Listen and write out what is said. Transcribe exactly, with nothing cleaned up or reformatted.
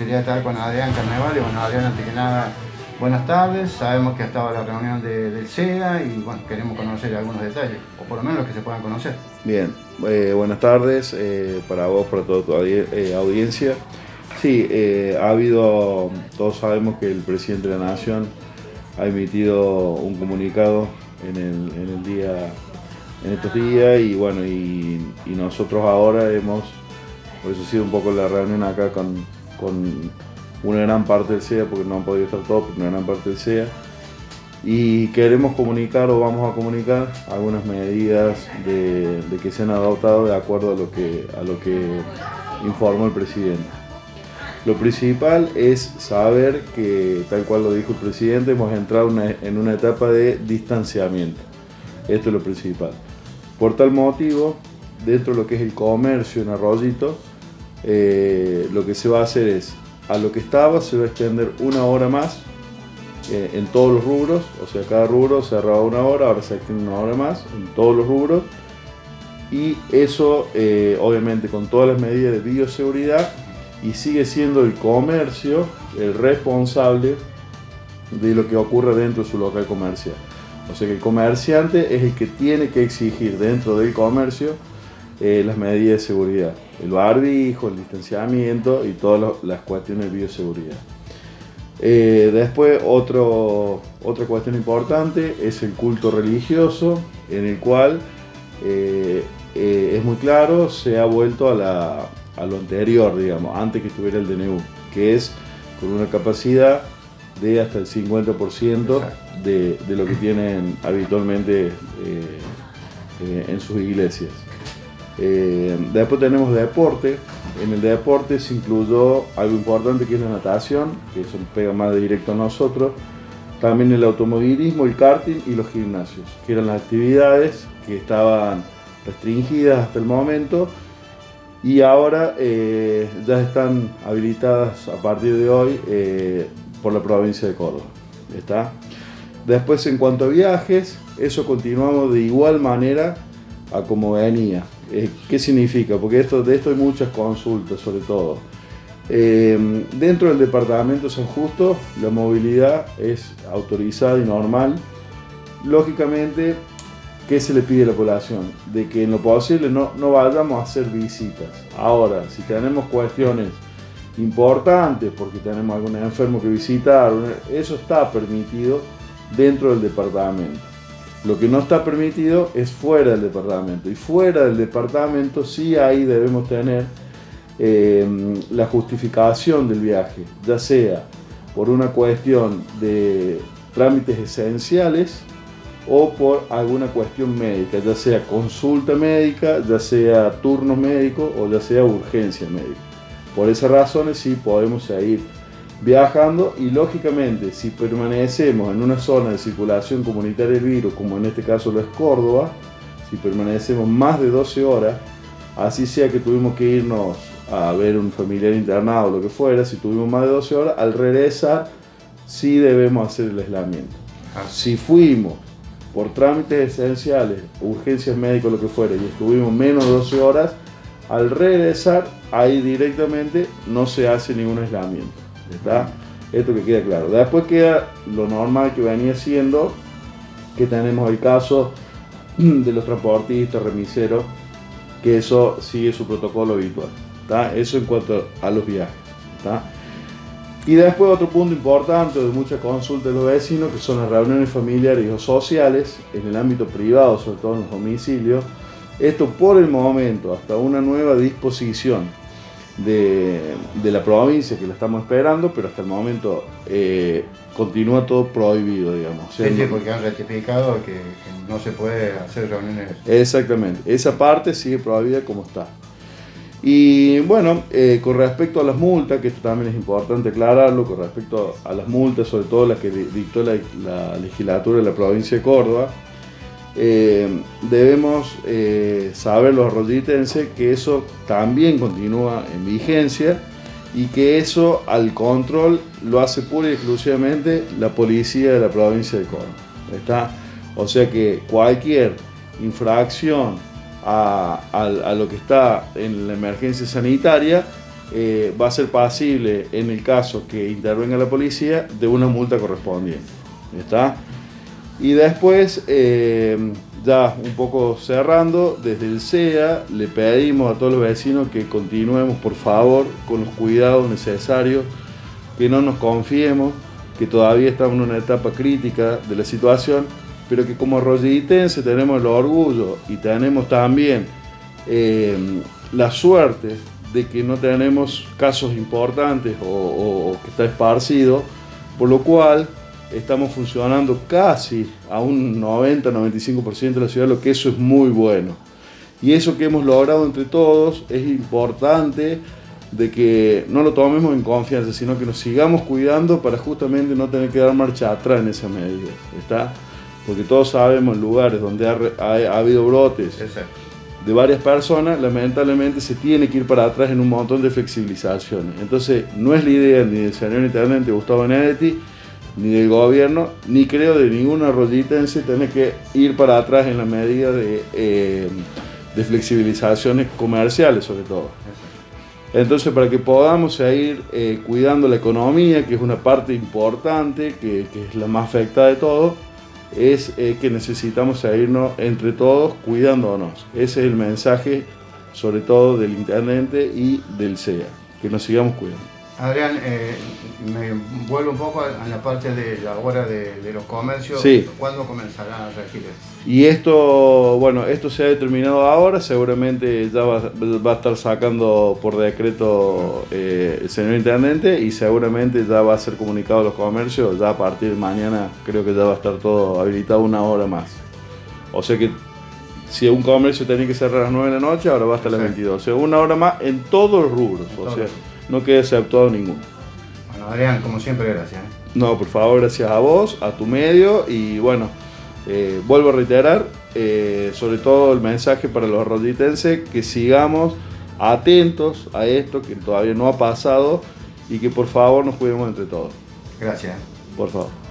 posibilidad de estar con Adrián Carnevale. Bueno, Adrián, antes que nada, buenas tardes. Sabemos que ha estado la reunión de, del C E A y bueno, queremos conocer algunos detalles, o por lo menos los que se puedan conocer. Bien, eh, buenas tardes eh, para vos, para toda tu eh, audiencia. Sí, eh, ha habido, todos sabemos que el presidente de la Nación ha emitido un comunicado en el, en el día, en estos días y bueno, y, y nosotros ahora hemos, por eso ha sido un poco la reunión acá con, con una gran parte del C E A, porque no han podido estar todos, pero una gran parte del C E A, y queremos comunicar o vamos a comunicar algunas medidas de, de que se han adoptado de acuerdo a lo que, a lo que informó el presidente. Lo principal es saber que, tal cual lo dijo el presidente, hemos entrado una, en una etapa de distanciamiento. Esto es lo principal. Por tal motivo, dentro de lo que es el comercio en Arroyito, eh, lo que se va a hacer es, a lo que estaba se va a extender una hora más eh, en todos los rubros, o sea, cada rubro cerraba una hora, ahora se extiende una hora más en todos los rubros, y eso eh, obviamente con todas las medidas de bioseguridad, y sigue siendo el comercio el responsable de lo que ocurre dentro de su local comercial. O sea que el comerciante es el que tiene que exigir dentro del comercio eh, las medidas de seguridad, el barbijo, el distanciamiento y todas lo, las cuestiones de bioseguridad. Eh, después otro, otra cuestión importante es el culto religioso, en el cual eh, eh, es muy claro, se ha vuelto a la a lo anterior, digamos, antes que estuviera el D N U, que es con una capacidad de hasta el cincuenta por ciento de, de lo que tienen habitualmente eh, eh, en sus iglesias. Eh, después tenemos deporte. En el deporte se incluyó algo importante que es la natación, que eso nos pega más de directo a nosotros, también el automovilismo, el karting y los gimnasios, que eran las actividades que estaban restringidas hasta el momento, y ahora eh, ya están habilitadas a partir de hoy eh, por la provincia de Córdoba. ¿Está? Después, en cuanto a viajes, eso continuamos de igual manera a como venía. Eh, ¿Qué significa? Porque esto, de esto hay muchas consultas, sobre todo. Eh, dentro del departamento de San Justo, la movilidad es autorizada y normal. Lógicamente, ¿qué se le pide a la población? De que en lo posible no, no vayamos a hacer visitas. Ahora, si tenemos cuestiones importantes, porque tenemos algún enfermo que visitar, eso está permitido dentro del departamento. Lo que no está permitido es fuera del departamento. Y fuera del departamento sí ahí debemos tener eh, la justificación del viaje, ya sea por una cuestión de trámites esenciales, o por alguna cuestión médica, ya sea consulta médica, ya sea turno médico o ya sea urgencia médica. Por esas razones sí podemos seguir viajando y lógicamente si permanecemos en una zona de circulación comunitaria del virus, como en este caso lo es Córdoba, si permanecemos más de doce horas, así sea que tuvimos que irnos a ver un familiar internado o lo que fuera, si tuvimos más de doce horas, al regresar sí debemos hacer el aislamiento. Si fuimos por trámites esenciales, urgencias médicas, lo que fuera, y estuvimos menos de doce horas, al regresar, ahí directamente no se hace ningún aislamiento. ¿Está? Esto que queda claro. Después queda lo normal que venía siendo, que tenemos el caso de los transportistas, remiseros, que eso sigue su protocolo habitual. ¿Está? Eso en cuanto a los viajes. ¿Está? Y después otro punto importante de mucha consulta de los vecinos, que son las reuniones familiares o sociales en el ámbito privado, sobre todo en los domicilios. Esto por el momento, hasta una nueva disposición de, de la provincia, que la estamos esperando, pero hasta el momento eh, continúa todo prohibido, digamos. O sea, sí, sí, porque han ratificado que, que no se puede hacer reuniones. Exactamente, esa parte sigue prohibida como está. Y bueno, eh, con respecto a las multas, que esto también es importante aclararlo, con respecto a las multas, sobre todo las que dictó la, la legislatura de la provincia de Córdoba, eh, debemos eh, saber los arroyitenses que eso también continúa en vigencia y que eso al control lo hace pura y exclusivamente la policía de la provincia de Córdoba. ¿Está? O sea que cualquier infracción A, a, a lo que está en la emergencia sanitaria eh, va a ser pasible, en el caso que intervenga la policía, de una multa correspondiente. ¿Está? Y después, eh, ya un poco cerrando, desde el C E A le pedimos a todos los vecinos que continuemos por favor con los cuidados necesarios, que no nos confiemos, que todavía estamos en una etapa crítica de la situación, pero que como arroyitense tenemos el orgullo y tenemos también eh, la suerte de que no tenemos casos importantes o, o, o que está esparcido, por lo cual estamos funcionando casi a un noventa a noventa y cinco por ciento de la ciudad, lo que eso es muy bueno. Y eso que hemos logrado entre todos es importante de que no lo tomemos en confianza, sino que nos sigamos cuidando para justamente no tener que dar marcha atrás en esa medida, ¿está? Porque todos sabemos en lugares donde ha, ha, ha habido brotes Exacto. de varias personas, lamentablemente se tiene que ir para atrás en un montón de flexibilizaciones. Entonces no es la idea ni del señor intendente Gustavo Benedetti, ni del gobierno, ni creo de ningún arroyitense tener que ir para atrás en la medida de, eh, de flexibilizaciones comerciales sobre todo. Entonces, para que podamos seguir eh, cuidando la economía, que es una parte importante, que, que es la más afectada de todo, es eh, que necesitamos seguirnos entre todos cuidándonos. Ese es el mensaje, sobre todo del intendente y del C E A, que nos sigamos cuidando. Adrián, eh, me vuelvo un poco a la parte de la hora de, de los comercios. Sí. ¿Cuándo comenzarán a regir? Y esto, bueno, esto se ha determinado ahora, seguramente ya va, va a estar sacando por decreto eh, el señor intendente y seguramente ya va a ser comunicado a los comercios, ya a partir de mañana creo que ya va a estar todo habilitado una hora más. O sea que si un comercio tenía que cerrar a las nueve de la noche, ahora va hasta las veintidós, o sea, una hora más en todos los rubros, o sea, no queda exceptuado ninguno. Bueno, Adrián, como siempre, gracias. ¿eh? No, por favor, gracias a vos, a tu medio y bueno, eh, vuelvo a reiterar, eh, sobre todo el mensaje para los arroyitenses, que sigamos atentos a esto que todavía no ha pasado y que por favor nos cuidemos entre todos. Gracias. Por favor.